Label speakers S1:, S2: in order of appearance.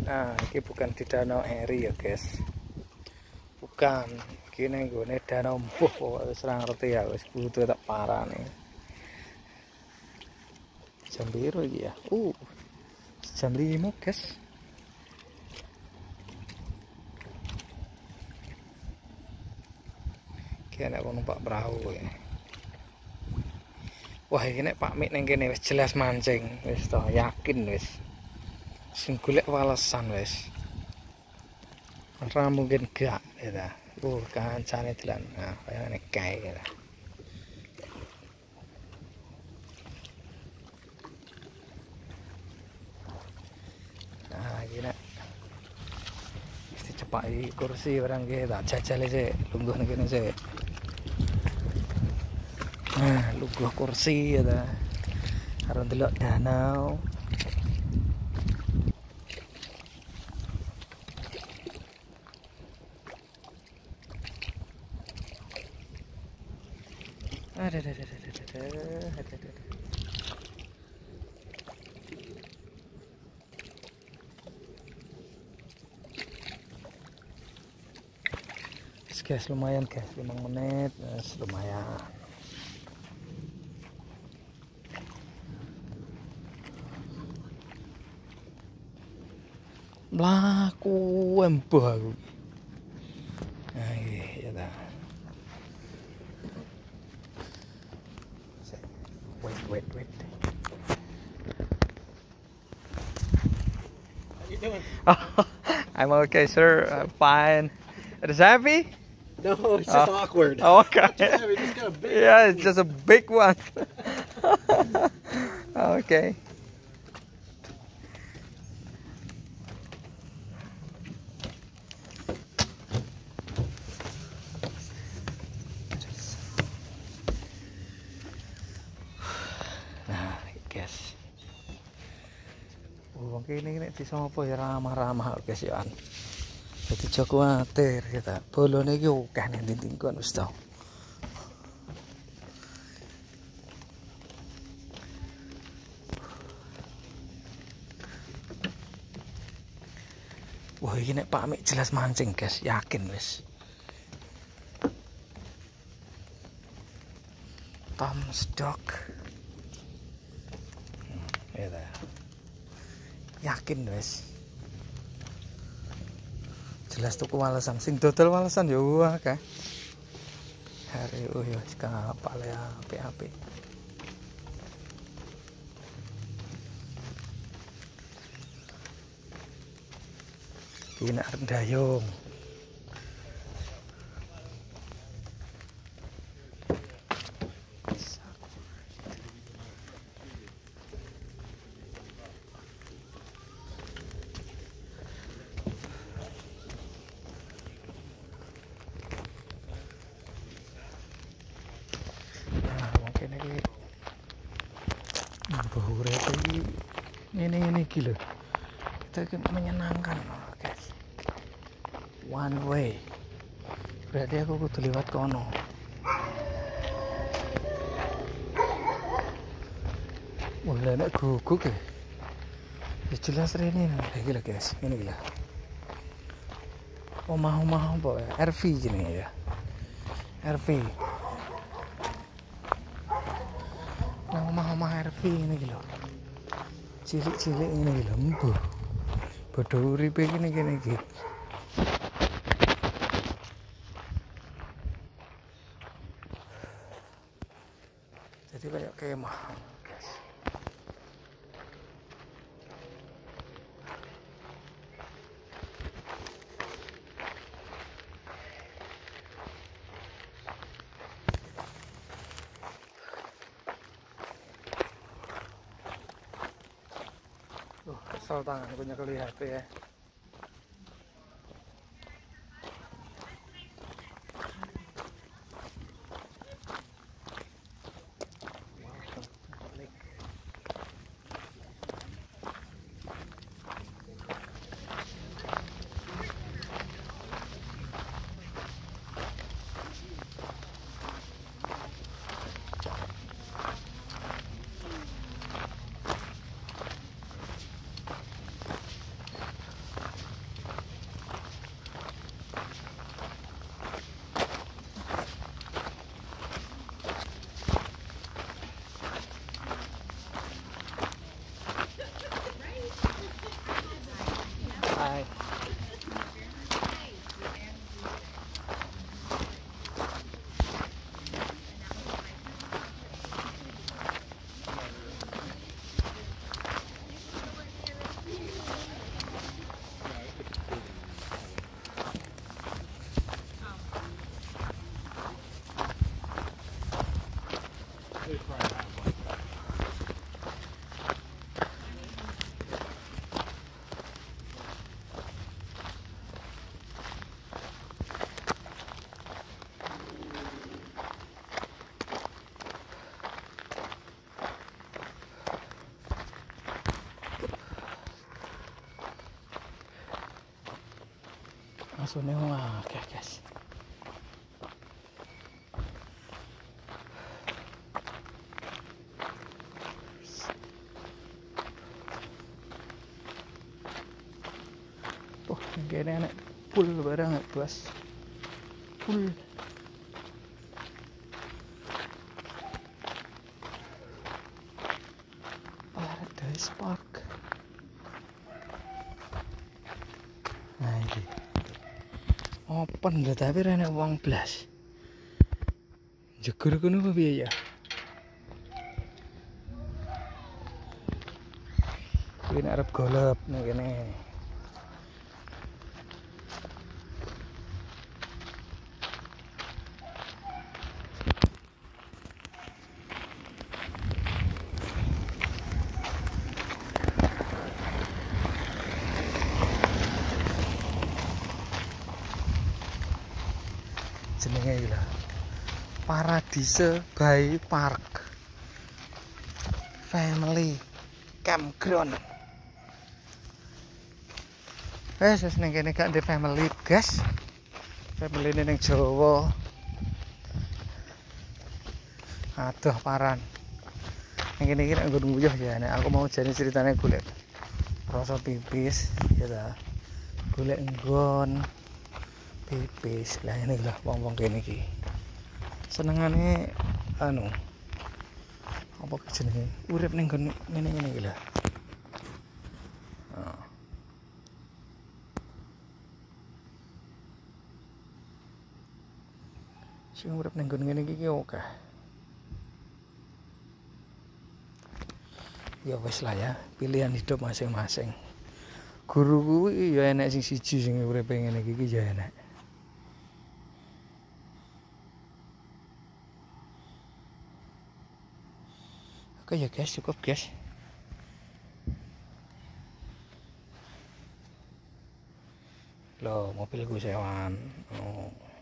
S1: Nah, ini bukan di Danau Eri ya guys, bukan. Ini gue danau mbuh, serang ngerti ya, wis butuh tak parah nih. Jam biru ya, jam 5 guys. Kayaknya aku numpak perahu ya. Wah ini Pak Mik neng kene wis jelas mancing, wis toh yakin wis. Sing golek walesan wis. Ora mungkin gak ya. Kancane dalan. Nah, kaya nek kae ya. Nah, iki nek mesti cepaki kursi barang ki tak jajal sik, lungguh ning kene sik. Nah, lungguh kursi ya ta. Karo ndelok danau. Ada. Guys, lumayan guys, 5 menit, lumayan. Mlaku embuh aku. Nah, iya ta. Wait.
S2: How you doing?
S1: I'm okay, sir. I'm fine. It is heavy?
S2: No, it's just awkward.
S1: Oh, okay.
S2: We just got a big
S1: Yeah, it's just a big one. Okay. Nah, guys. Wong kene nek disopo ya ramah-ramah guys ya. Jadi aja kuwatir kita. Bolone iki akeh ning dinding wis to. Wah, ini nek Pak Mik jelas mancing, guys. Yakin wis. Tom's Dog. Ya. Yakin wis. Jelas tuku walesan, sing dodol walesan ya akeh. Hari ya kapal ya apik-apik. Iki nek ndayung. Ini gila, kita menyenangkan guys. One way, berarti aku kudu lewat kono. Mulai nak guguk ya. Jelas ini gila guys, ini gila. Omah-omah apa ya? RV gini ya. RV. Nah, omah-omah RV ini gila. Cilik-cilik ini lembut. Bodoh uripe gini iki. Jadi kayak kemah, guys. Kesel tangan punya kali HP ya. Musuhnya wah, guys. Oh, ini enak full barang bos. Full. Paradise Park. Nah ini open lho tapi enak wong blas. Jegur kono apa piye ya? Ini arep golep nih kene. Jenenge iki lho. Paradise Bay Park. Family Campground. Wes ning kene gak ndek family, guys. Family ning Jawa. Aduh paran. Ning kene iki nek nggon nguyuh ya, nek aku mau jane ceritane golek rasa pipis ya ta. Golek nggon pipis. Lah ini lah wong-wong kene iki. Senengane anu apa jenenge? Urip ning nggon ngene-ngene iki lho. Sing urip ning nggon ngene iki oke. Ya wis lah ya, pilihan hidup masing-masing. Guru kuwi ya enek sing siji sing urip ngene iki ya enek. Oke ya guys, cukup guys. Loh, mobilku sewan. Oh.